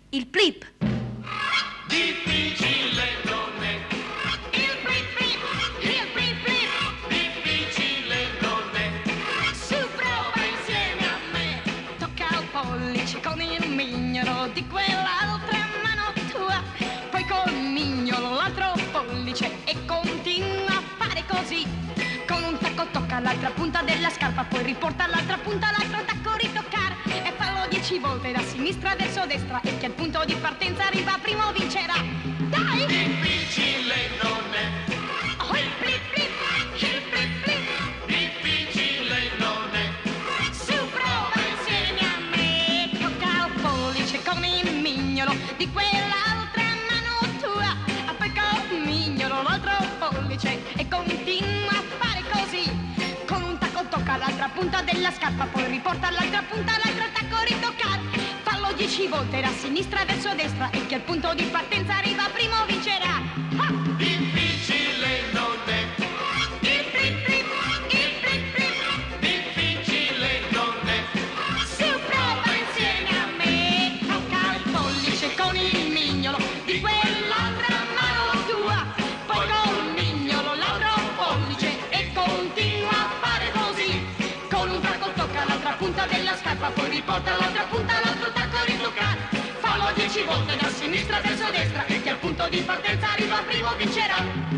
Il plip. Difficile non è. Il plip plip, il plip plip. Difficile non è. Su, prova insieme a me. Tocca il pollice con il mignolo di quell'altra mano tua. Poi col mignolo l'altro pollice e continua a fare così. Con un tacco tocca l'altra punta della scarpa, poi riporta l'altra punta, l'altro tacco ritoccare. E fallo 10 volte da sinistra verso destra, e chi al punto di partenza arriva primo vincerà. Dai! Difficile non è. Oh, il plip plip, il plip plip. Difficile non è. Su, prova insieme a me. Tocca il pollice con il mignolo di quell'altra mano tua. Poi col mignolo l'altro pollice e continua a fare così. Con un tacco tocca l'altra punta della scarpa, poi riporta l'altra punta, l'altro tacco ritoccare. Fallo 10 volte da sinistra verso destra, e chi al punto di partenza arriva primo vincerà. Ah! Difficile non è. Il plip plip, il plip plip. Difficile non è. Su, prova insieme a me. Tocca il pollice con il mignolo di quell'altra mano tua. Poi col mignolo l'altro pollice e continua a fare così. Con un tacco tocca l'altra punta della scarpa, poi riporta l'altra punta, l'altro tacco ritoccare. Fallo 10 volte da sinistra verso destra, e chi al punto di partenza arriva primo vincerà.